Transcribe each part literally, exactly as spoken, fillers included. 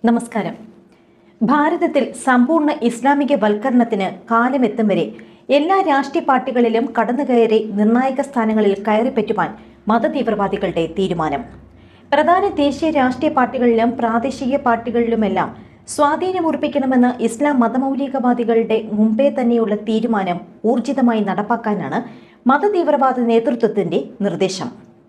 നമസ്കാരം. ഭാരതത്തിൽ സമ്പൂർണ്ണ ഇസ്ലാമിക വൽക്കരണത്തിന് കാലമെത്തും വരെ എല്ലാ രാഷ്ട്രീയ പാർട്ടികളിലും കടന്നുകയറി നിർണായക സ്ഥാനങ്ങളിൽ കയറിപ്പറ്റുവാൻ മതതീവ്രവാദികളുടെ തീരുമാനം. പ്രധാന ദേശീയ രാഷ്ട്രീയ പാർട്ടികളിലും പ്രാദേശിക പാർട്ടികളിലുമെല്ലാം സ്വാധീനമുറപ്പിക്കണമെന്ന് ഇസ്ലാം മതമൗലികവാദികളുടെ മുമ്പേ തന്നെയുള്ള തീരുമാനം ഊർജിതമായി നടപ്പാക്കാനാണ് മതതീവ്രവാദ നേതൃത്വത്തിന്റെ നിർദ്ദേശം.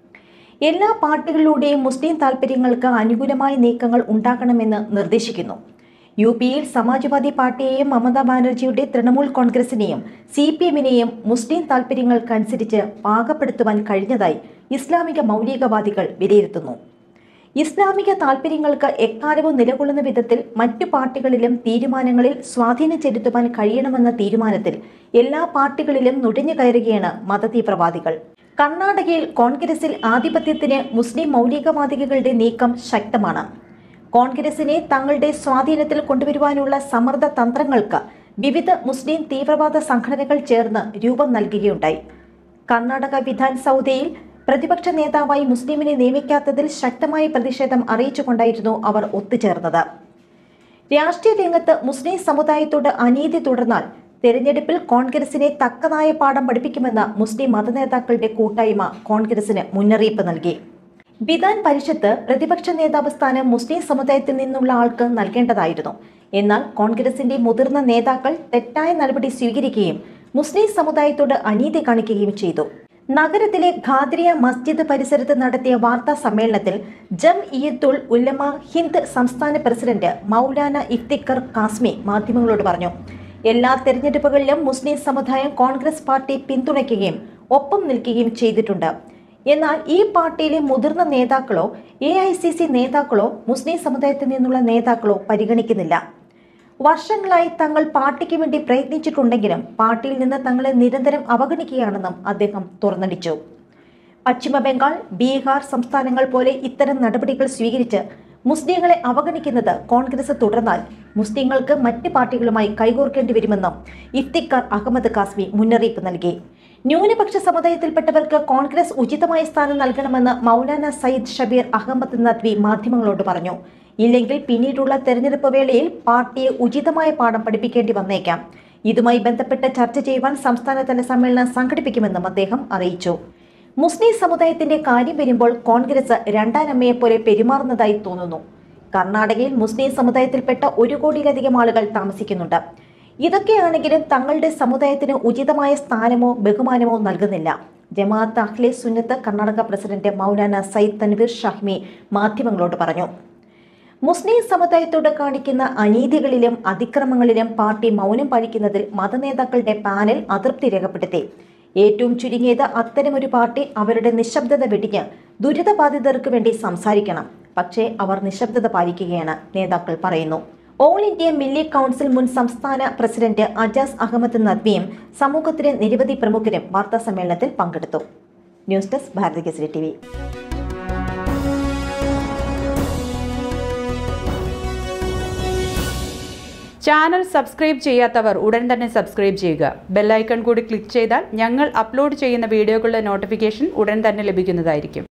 എല്ലാ പാർട്ടികളിലൂടെയും മുസ്ലിം താൽപര്യങ്ങൾക്ക് അനുകൂലമായ നീക്കങ്ങൾ ഉണ്ടാകണമെന്ന് നിർദ്ദേശിക്കുന്നു. യു പിയിൽ സമാജ്വാദി പാർട്ടിയെയും മമതാ ബാനർജിയുടെ തൃണമൂൽ കോൺഗ്രസിനെയും സി പി എമ്മിനെയും മുസ്ലിം താൽപര്യങ്ങൾക്കനുസരിച്ച് പാകപ്പെടുത്തുവാൻ കഴിഞ്ഞതായി ഇസ്ലാമിക മൗലികവാദികൾ വിലയിരുത്തുന്നു. ഇസ്ലാമിക താൽപര്യങ്ങൾക്ക് എക്കാലവും നിലകൊള്ളുന്ന വിധത്തിൽ മറ്റു പാർട്ടികളിലും തീരുമാനങ്ങളിൽ സ്വാധീനം ചെലുത്തുവാൻ കഴിയണമെന്ന തീരുമാനത്തിൽ എല്ലാ പാർട്ടികളിലും നുഴഞ്ഞു കയറുകയാണ് മതതീവ്രവാദികൾ. കർണാടകയിൽ കോൺഗ്രസിൽ ആധിപത്യത്തിന് മുസ്ലിം മൗലികവാദികളുടെ നീക്കം ശക്തമാണ്. കോൺഗ്രസിനെ തങ്ങളുടെ സ്വാധീനത്തിൽ കൊണ്ടുവരുവാനുള്ള സമ്മർദ്ദ തന്ത്രങ്ങൾക്ക് വിവിധ മുസ്ലിം തീവ്രവാദ സംഘടനകൾ ചേർന്ന് രൂപം നൽകുകയുണ്ടായി. കർണാടക വിധാൻ സൗധയിൽ പ്രതിപക്ഷ നേതാവായി മുസ്ലിമിനെ നിയമിക്കാത്തതിൽ ശക്തമായ പ്രതിഷേധം അറിയിച്ചുകൊണ്ടായിരുന്നു അവർ ഒത്തുചേർന്നത്. രാഷ്ട്രീയ രംഗത്ത് മുസ്ലിം സമുദായത്തോട് അനീതി തുടർന്നാൽ തെരഞ്ഞെടുപ്പിൽ കോൺഗ്രസിനെ തക്കതായ പാഠം പഠിപ്പിക്കുമെന്ന് മുസ്ലിം മതനേതാക്കളുടെ കൂട്ടായ്മ കോൺഗ്രസിന് മുന്നറിയിപ്പ് നൽകി. വിധാൻ പരിഷത്ത് പ്രതിപക്ഷ നേതാവ് സ്ഥാനം മുസ്ലിം സമുദായത്തിൽ നിന്നുള്ള ആൾക്ക് നൽകേണ്ടതായിരുന്നു. എന്നാൽ കോൺഗ്രസിന്റെ മുതിർന്ന നേതാക്കൾ തെറ്റായ നടപടി സ്വീകരിക്കുകയും മുസ്ലിം സമുദായത്തോട് അനീതി കാണിക്കുകയും ചെയ്തു. നഗരത്തിലെ ഖാദ്രിയ മസ്ജിദ് പരിസരത്ത് നടത്തിയ വാർത്താ സമ്മേളനത്തിൽ ജംഇയ്യത്തുൽ ഉലമ ഹിന്ദ് സംസ്ഥാന പ്രസിഡന്റ് മൗലാന ഇഫ്തിഖർ കാസ്മി മാധ്യമങ്ങളോട് പറഞ്ഞു, എല്ലാ തെരഞ്ഞെടുപ്പുകളിലും മുസ്ലിം സമുദായം കോൺഗ്രസ് പാർട്ടി പിന്തുണയ്ക്കുകയും ഒപ്പം നിൽക്കുകയും ചെയ്തിട്ടുണ്ട്. എന്നാൽ ഈ പാർട്ടിയിലെ മുതിർന്ന നേതാക്കളോ എ ഐ സി സി നേതാക്കളോ മുസ്ലിം സമുദായത്തിൽ നിന്നുള്ള നേതാക്കളോ പരിഗണിക്കുന്നില്ല. വർഷങ്ങളായി തങ്ങൾ പാർട്ടിക്ക് വേണ്ടി പ്രയത്നിച്ചിട്ടുണ്ടെങ്കിലും പാർട്ടിയിൽ നിന്ന് തങ്ങളെ നിരന്തരം അവഗണിക്കുകയാണെന്നും അദ്ദേഹം തുറന്നടിച്ചു. പശ്ചിമ ബംഗാൾ, ബീഹാർ സംസ്ഥാനങ്ങൾ പോലെ ഇത്തരം നടപടികൾ സ്വീകരിച്ച് മുസ്ലിങ്ങളെ അവഗണിക്കുന്നത് കോൺഗ്രസ് തുടർന്നാൽ മുസ്ലിങ്ങൾക്ക് മറ്റ് പാർട്ടികളുമായി കൈകോർക്കേണ്ടി വരുമെന്നും ഇഫ്തിഖാർ അഹമ്മദ് കാസ്മി മുന്നറിയിപ്പ് നൽകി. ന്യൂനപക്ഷ സമുദായത്തിൽപ്പെട്ടവർക്ക് കോൺഗ്രസ് ഉചിതമായ സ്ഥാനം നൽകണമെന്ന് മൗലാന സയ്യിദ് ഷബീർ അഹമ്മദ് നദ്വി മാധ്യമങ്ങളോട് പറഞ്ഞു. ഇല്ലെങ്കിൽ പിന്നീടുള്ള തെരഞ്ഞെടുപ്പ് വേളയിൽ പാർട്ടിയെ ഉചിതമായ പാഠം പഠിപ്പിക്കേണ്ടി വന്നേക്കാം. ഇതുമായി ബന്ധപ്പെട്ട് ചർച്ച ചെയ്യുവാൻ സംസ്ഥാനതല സമ്മേളനം സംഘടിപ്പിക്കുമെന്നും അദ്ദേഹം അറിയിച്ചു. മുസ്ലിം സമുദായത്തിന്റെ കാര്യം വരുമ്പോൾ കോൺഗ്രസ് രണ്ടാനമ്മയെപ്പോലെ പെരുമാറുന്നതായി തോന്നുന്നു. കർണാടകയിൽ മുസ്ലിം സമുദായത്തിൽപ്പെട്ട ഒരു കോടിയിലധികം ആളുകൾ താമസിക്കുന്നുണ്ട്. ഇതൊക്കെയാണെങ്കിലും തങ്ങളുടെ സമുദായത്തിന് ഉചിതമായ സ്ഥാനമോ ബഹുമാനമോ നൽകുന്നില്ല. ജമാഅത്ത് അഹ്ലെ സുന്നത്ത് കർണാടക പ്രസിഡന്റ് മൗലാന സയ്യിദ് തൻവീർ ഷഹ്മി മാധ്യമങ്ങളോട് പറഞ്ഞു. മുസ്ലിം സമുദായത്തോട് കാണിക്കുന്ന അനീതികളിലും അതിക്രമങ്ങളിലും പാർട്ടി മൗനം പാലിക്കുന്നതിൽ മതനേതാക്കളുടെ പാനൽ അതൃപ്തി രേഖപ്പെടുത്തി. ഏറ്റവും ചുരുങ്ങിയത് അത്തരമൊരു പാർട്ടി അവരുടെ നിശബ്ദത വെടിഞ്ഞ് ദുരിതബാധിതർക്ക് വേണ്ടി സംസാരിക്കണം. പക്ഷേ അവർ നിശബ്ദത പാലിക്കുകയാണ്, നേതാക്കൾ പറയുന്നു. ഓൾ ഇന്ത്യ മില്ലി കൗൺസിൽ മുൻ സംസ്ഥാന പ്രസിഡന്റ് അജാസ് അഹമ്മദ് നദ്വിയും സമൂഹത്തിലെ നിരവധി പ്രമുഖരും വാർത്താ സമ്മേളനത്തിൽ പങ്കെടുത്തു. News desk Bharat Kesari T V. Channel subscribe ചെയ്യാത്തവർ ഉടൻ തന്നെ സബ്സ്ക്രൈബ് ചെയ്യുക. ബെല്ലൈക്കൺ കൂടി ക്ലിക്ക് ചെയ്താൽ ഞങ്ങൾ അപ്ലോഡ് ചെയ്യുന്ന വീഡിയോകളുടെ നോട്ടിഫിക്കേഷൻ ഉടൻ തന്നെ ലഭിക്കുന്നതായിരിക്കും.